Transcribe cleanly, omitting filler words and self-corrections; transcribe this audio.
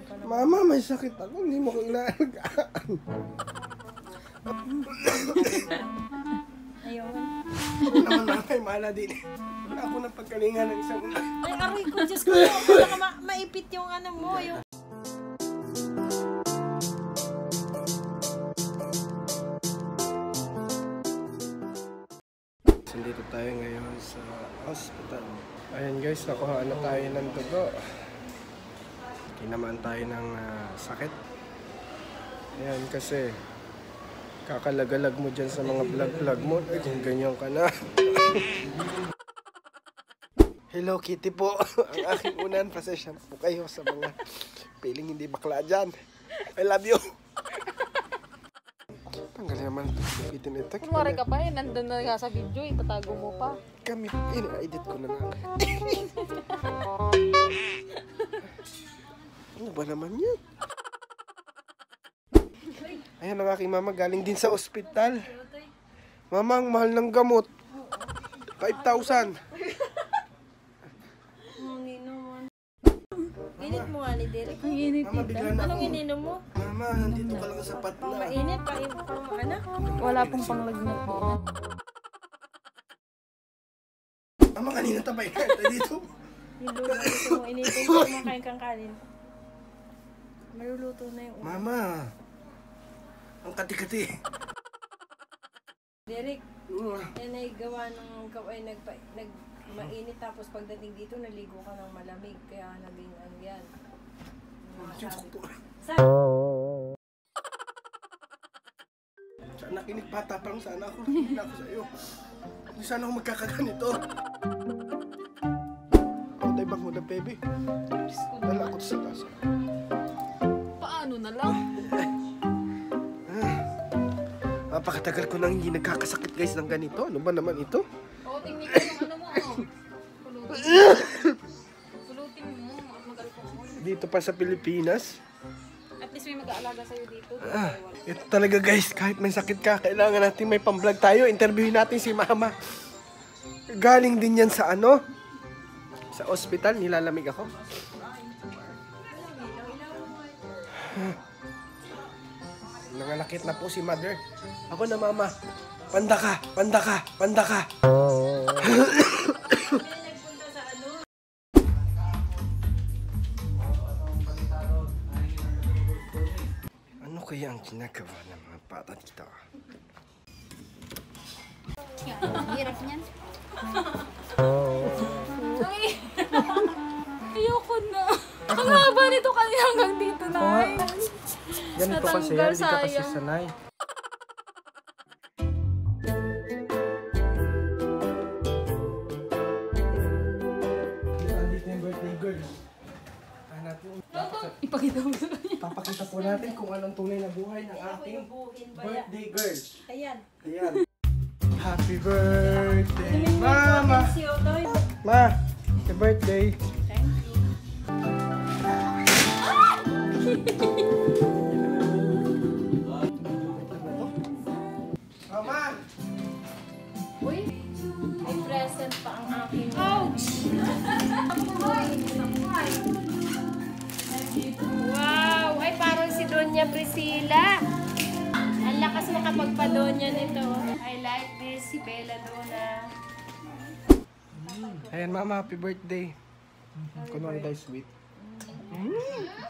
ka naman. Mama, may sakit ako. Hindi mo ko inaalagaan. Ayun. Ako naman nanay, mahala din. Wala ako ng pagkalinga ng isang una. Ay, aray ko, Diyos ko. Baka maipit yung ano mo. Yung... Nandito tayo ngayon sa hospital. Ayan guys, nakuha na tayo ng dugo. Tinamaan tayo ng sakit. Ayan kasi kakalagalag mo dyan sa mga vlog mo. Ay, kung ganyan ka na. Hello Kitty po. Ang aking unan. Pasensya na po kayo sa mga piling hindi bakla dyan. I love you. Tanggalin naman ito. Kitty nito. Kumari ka pa eh. Nandun na nga sa video. Itatago mo pa. Kami, edit ko na lang. Ano ba naman yan? Ayan ang aking mama, galing din sa ospital. Mama, ang mahal ng gamot. 5,000. Init mo nga ni Derek. Ang init Mama, bigla na Anong ako. ininom mo? Mama, nandito ka lang sa Pang patla. mainit, pang ano? Wala pong panglagnat po. Mama, kanina tabay ka dito. Yung luluto mo, initin ko kumakain kang kanin. Maluluto na yung ulo. Mama, ang kati-kati. Derek, yan ay gawa ng mainit tapos pagdating dito naligo ka ng malamig kaya naging ano yan. Sana kinig bata parang sana ako. Hindi na ako sa'yo. Hindi sana ako magkakaganito. Ako tayo bang hulang, baby? Dala ako sa tasa. Paano na lang? Napakatagal ko nang hindi nagkakasakit guys ng ganito. Ano ba naman ito? Oo, tingnan ko yung ano mo. Pulutin mo at mag-alcohol. Dito pa sa Pilipinas. At least may mag-aalaga sa'yo dito. Ito talaga guys, kahit may sakit ka, kailangan natin may pamblog tayo. Interviewin natin si mama. Galing din yan sa ano? Sa ospital, nilalamig ako. Nangalakit na po si mother. Ako na mama. Panda ka, panda ka, panda ka. Ano kaya ang ginagawa ng mga bata dito? Hirap niyan. Ayoko na. Ang haba nito kanina hanggang dito na. Ganito kasi yan, hindi ka kasi sanay. Andito yung birthday girl. Ipakita mo sa kanya. Papakita po natin kung anong tunay na buhay ng ating birthday girl. Ayan. Ayan. Happy birthday, Mama! Si Otoy. Ma, happy birthday. Thank you. Mama! Uy, may present pa ang aking... Ouch! Wow! Ay, parang si Doña Priscilla. Ang lakas makapagpa-Doña nito. I like this, si Bella Dona. Ayan, Mama, happy birthday. Kunwari tayo sweet.